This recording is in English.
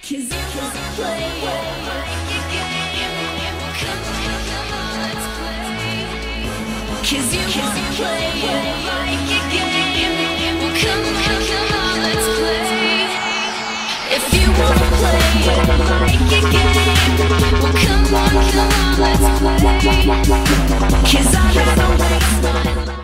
'Cause you wanna play like a game. Come on, let's play. 'Cause you wanna play like a game. Come on, let's play. If you wanna play like a game, well come on, let's play. 'Cause I don't wanna waste my life.